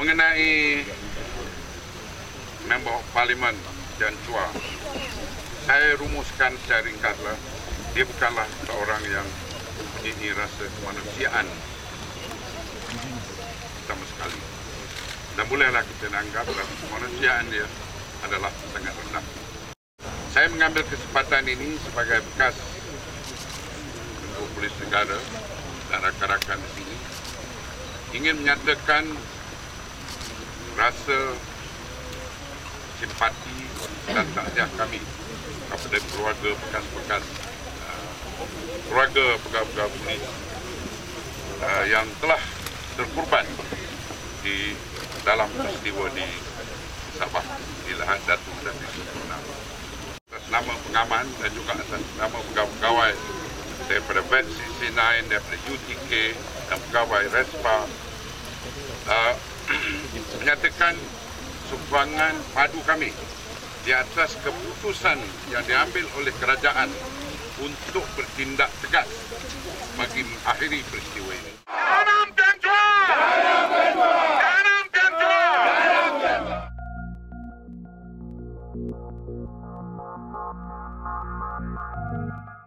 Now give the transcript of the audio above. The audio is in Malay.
Mengenai Member of Parlimen Jan Chua, saya rumuskan secara ringkaslah, dia bukanlah seorang yang mempunyai rasa kemanusiaan sama sekali. Dan bolehlah kita anggap rasa kemanusiaan dia adalah sangat rendah. Saya mengambil kesempatan ini sebagai bekas Ketua Polis Negara dan rakan-rakan di sini ingin menyatakan rasa simpati dan takziah kami kepada keluarga bekas-bekas keluarga pegawai-pegawai polis yang telah terkorban di dalam peristiwa di Sabah, di Lahad Datu dan di Sumatera. Atas nama pengaman dan juga atas nama pegawai-pegawai daripada VET CC9, daripada UTK dan pegawai RESPA menyatakan sumbangan padu kami di atas keputusan yang diambil oleh kerajaan untuk bertindak tegas bagi mengakhiri peristiwa ini. Tanam Jan Chua! Tanam Jan Chua! Tanam Jan Chua! Tanam Jan Chua!